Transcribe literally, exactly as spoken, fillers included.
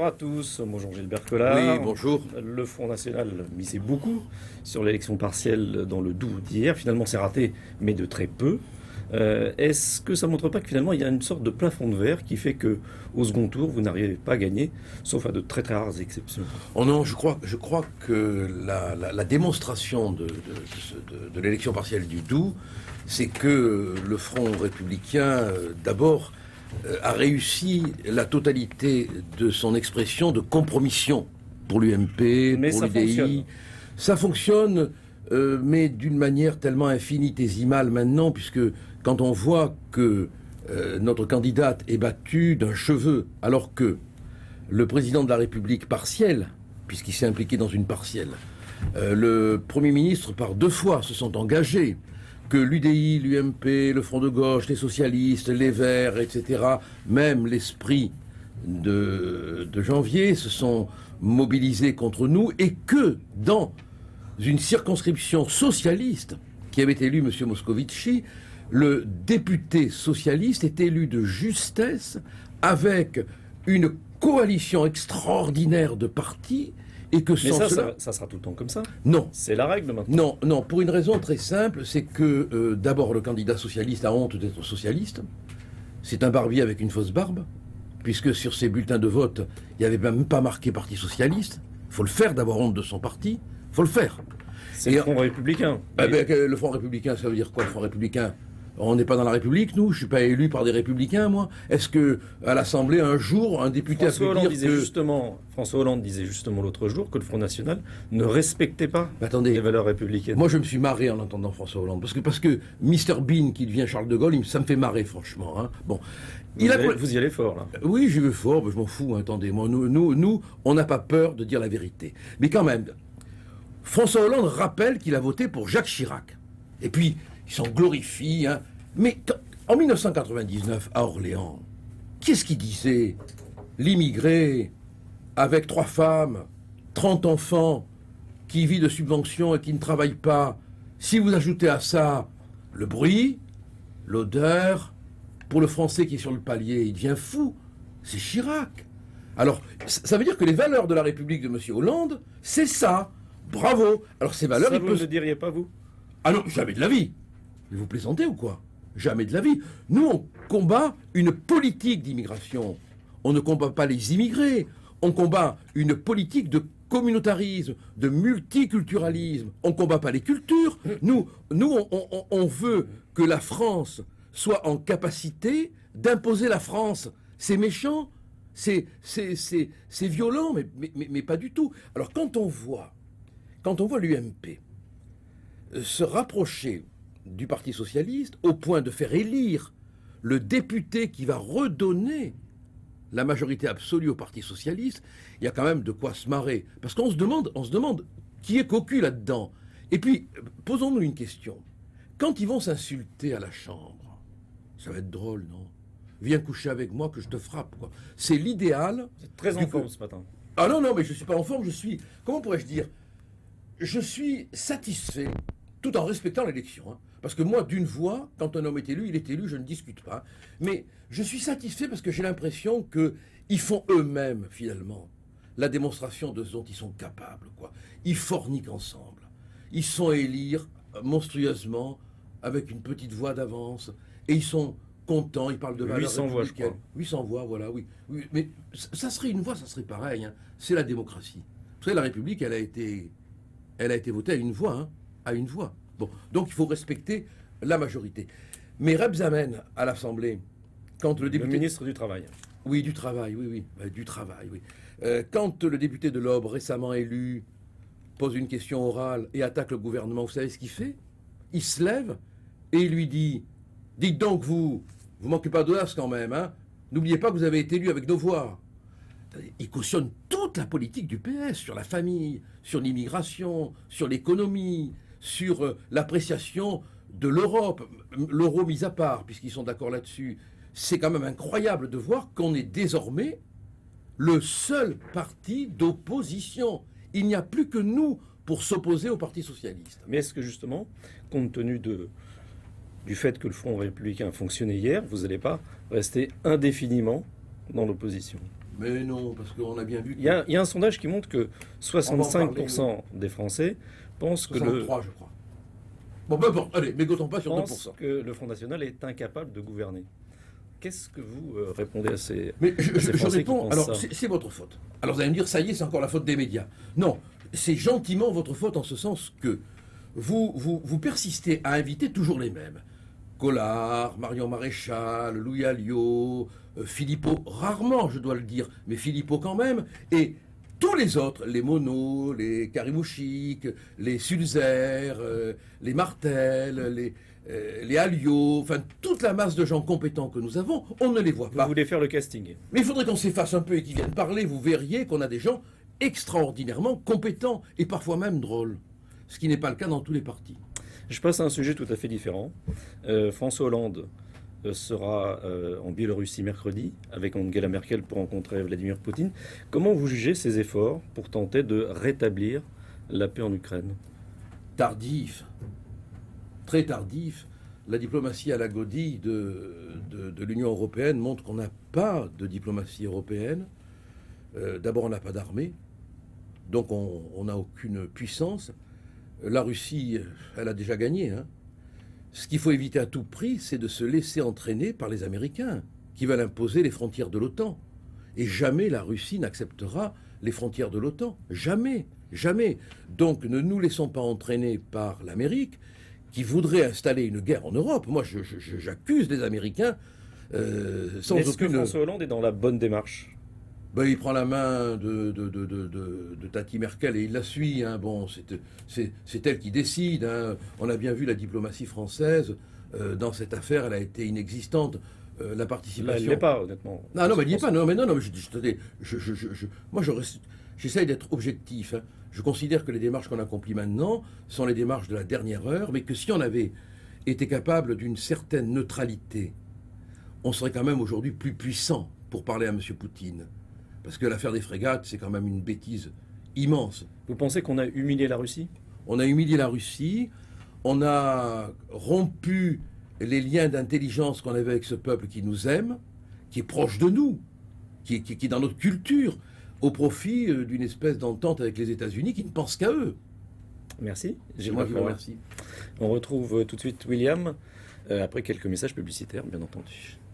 à tous, bonjour Gilbert Collard. Oui, bonjour. Le Front National misait beaucoup sur l'élection partielle dans le Doubs d'hier. Finalement, c'est raté, mais de très peu. Euh, Est-ce que ça ne montre pas que finalement, il y a une sorte de plafond de verre qui fait que au second tour, vous n'arrivez pas à gagner, sauf à de très très rares exceptions? Oh non, je crois, je crois que la, la, la démonstration de, de, de, de l'élection partielle du Doubs, c'est que le Front républicain, euh, d'abord, euh, a réussi la totalité de son expression de compromission pour l'U M P, Mais pour ça l'U D I. fonctionne. Ça fonctionne, euh, mais d'une manière tellement infinitésimale maintenant, puisque quand on voit que euh, notre candidate est battue d'un cheveu, alors que le président de la République partielle, puisqu'il s'est impliqué dans une partielle, euh, le Premier ministre par deux fois se sont engagés, que l'U D I, l'U M P, le Front de gauche, les socialistes, les Verts, et cetera, même l'esprit de, de janvier se sont mobilisés contre nous, et que dans une circonscription socialiste qui avait élu M. Moscovici, le député socialiste est élu de justesse avec une coalition extraordinaire de partis, et que Mais sans ça, cela... ça, ça sera tout le temps comme ça. Non. C'est la règle maintenant. Non, non, pour une raison très simple, c'est que euh, d'abord le candidat socialiste a honte d'être socialiste. C'est un barbier avec une fausse barbe, puisque sur ses bulletins de vote, il n'y avait même pas marqué Parti socialiste. Il faut le faire d'avoir honte de son parti. Il faut le faire. C'est le Front républicain. Eh ben, le Front républicain, ça veut dire quoi, le Front républicain? On n'est pas dans la République, nous. Je suis pas élu par des républicains, moi. Est-ce que à l'Assemblée, un jour, un député François a pu Hollande dire disait que... justement, François Hollande disait justement l'autre jour que le Front National ne respectait pas Attendez, les valeurs républicaines. moi je me suis marré en entendant François Hollande, parce que parce que mister Bean qui devient Charles de Gaulle, il- ça me fait marrer franchement. Hein. Bon, Vous, il a... allez- vous y allez fort là. Oui, j'y vais fort, mais je m'en fous. Hein, attendez, moi, nous, nous, nous on n'a pas peur de dire la vérité. Mais quand même, François Hollande rappelle qu'il a voté pour Jacques Chirac. Et puis, il s'en glorifie. Hein. Mais quand- en mille neuf cent quatre-vingt-dix-neuf, à Orléans, qu'est-ce qu'il disait? L'immigré, avec trois femmes, trente enfants, qui vit de subventions et qui ne travaille pas. Si vous ajoutez à ça le bruit, l'odeur, pour le Français qui est sur le palier, il devient fou. C'est Chirac. Alors, ça veut dire que les valeurs de la République de M. Hollande, c'est ça. Bravo. Alors ces valeurs, Ça, il vous peut... ne le diriez pas, vous? Ah non, jamais de la vie. Mais vous plaisantez ou quoi? Jamais de la vie. Nous, on combat une politique d'immigration. On ne combat pas les immigrés. On combat une politique de communautarisme, de multiculturalisme. On ne combat pas les cultures. Nous, nous on, on- on veut que la France soit en capacité d'imposer la France. C'est méchant, c'est c'est- c'est- c'est violent, mais, mais, mais- mais pas du tout. Alors quand on voit, quand on voit l'U M P euh, se rapprocher du Parti socialiste au point de faire élire le député qui va redonner la majorité absolue au Parti socialiste, il y a quand même de quoi se marrer. Parce qu'on se demande, on se demande qui est cocu là-dedans. Et puis, euh, posons-nous une question. Quand ils vont s'insulter à la Chambre, ça va être drôle, non? Viens coucher avec moi que je te frappe, quoi. C'est l'idéal. Vous êtes très du en coup- forme ce matin. Ah non, non, mais je ne suis pas en forme, je suis... Comment pourrais-je dire? Je suis satisfait, tout en respectant l'élection. Hein. Parce que moi, d'une voix, quand un homme est élu, il est élu, je ne discute pas. Mais je suis satisfait parce que j'ai l'impression qu'ils font eux-mêmes, finalement, la démonstration de ce dont ils sont capables. Quoi. Ils forniquent ensemble. Ils sont élire monstrueusement, avec une petite voix d'avance. Et ils sont contents, ils parlent de valeurs huit cents voix, je républicaines. crois. huit cents voix, voilà, oui. oui. Mais ça ça serait une voix, ça serait pareil. Hein. C'est la démocratie. Vous savez, la République, elle a été... Elle a été votée à une voix, hein, à une voix. Bon, donc il faut respecter la majorité. Mais Rebsamen, à l'Assemblée, quand le Le député... ministre du Travail. Oui, du travail, oui, oui, euh, du travail, oui. Euh, quand le député de l'Aube, récemment élu, pose une question orale et attaque le gouvernement, vous savez ce qu'il fait? Il se lève et il lui dit, dites donc vous, vous manquez pas d'audace quand même, hein? N'oubliez pas que vous avez été élu avec nos voix. Il cautionne toute la politique du P S sur la famille, sur l'immigration, sur l'économie, sur euh, l'appréciation de l'Europe, l'euro mis à part, puisqu'ils sont d'accord là-dessus. C'est quand même incroyable de voir qu'on est désormais le seul parti d'opposition. Il n'y a plus que nous pour s'opposer au Parti socialiste. Mais est-ce que justement, compte tenu de, du fait que le Front républicain a fonctionné hier, vous n'allez pas rester indéfiniment dans l'opposition? Mais non, parce qu'on a bien vu que... Il y a, il y a un sondage qui montre que soixante-cinq pour cent des Français pensent que le, soixante-trois, je crois. Bon, peu importe, allez, mégotons pas sur deux pour pensent cent. que le Front National est incapable de gouverner. Qu'est-ce que vous euh, répondez à ces, Mais je, à ces je- je Français qui réponds, pensent alors ça c'est c'est votre faute. Alors vous allez me dire, ça y est, c'est encore la faute des médias. Non, c'est gentiment votre faute en ce sens que vous, vous, vous persistez à inviter toujours les mêmes. Collard, Marion Maréchal, Louis Alliot, euh, Philippot, rarement je dois le dire, mais Philippot quand même, et tous les autres, les Monod, les Karimouchik, les Sulzer, euh, les Martel, les, euh, les Alliot, enfin toute la masse de gens compétents que nous avons, on ne les voit Vous pas. voulez faire le casting? Mais il faudrait qu'on s'efface un peu et qu'ils viennent parler, vous verriez qu'on a des gens extraordinairement compétents et parfois même drôles. Ce qui n'est pas le cas dans tous les partis. Je passe à un sujet tout à fait différent. Euh, François Hollande euh, sera euh, en Biélorussie mercredi avec Angela Merkel pour rencontrer Vladimir Poutine. Comment vous jugez ces efforts pour tenter de rétablir la paix en Ukraine? Tardif, très tardif. La diplomatie à la godille de, de, de l'Union européenne montre qu'on n'a pas de diplomatie européenne. Euh, D'abord, on n'a pas d'armée, donc on n'a aucune puissance. La Russie, elle a déjà gagné. Hein. Ce qu'il faut éviter à tout prix, c'est de se laisser entraîner par les Américains, qui veulent imposer les frontières de l'OTAN. Et jamais la Russie n'acceptera les frontières de l'OTAN. Jamais, jamais. Donc ne nous laissons pas entraîner par l'Amérique, qui voudrait installer une guerre en Europe. Moi, je- je- j'accuse les Américains euh, sans Est-ce que aucune... François Hollande est dans la bonne démarche? Ben, il prend la main de, de, de, de, de- de Tati Merkel et il la suit. Hein. Bon, c'est- c'est c'est elle qui décide. Hein. On a bien vu la diplomatie française. Euh, dans cette affaire, elle a été inexistante. Euh, la Là, participation... elle l'est pas, honnêtement. Non, non, mais il n'y est pas. Non, mais non, non, mais je, je, attendez, je, je, je, je- moi, je reste- j'essaye d'être objectif. Hein. Je considère que les démarches qu'on accomplit maintenant sont les démarches de la dernière heure, mais que si on avait été capable d'une certaine neutralité, on serait quand même aujourd'hui plus puissant pour parler à M. Poutine. Parce que l'affaire des frégates, c'est quand même une bêtise immense. Vous pensez qu'on a humilié la Russie? On a humilié la Russie, on a rompu les liens d'intelligence qu'on avait avec ce peuple qui nous aime, qui est proche de nous, qui, qui- qui est dans notre culture, au profit euh, d'une espèce d'entente avec les États-Unis qui ne pense qu'à eux. Merci. C'est Gilles moi qui vous Lacroix. remercie. On retrouve euh, tout de suite William, euh, après quelques messages publicitaires, bien entendu.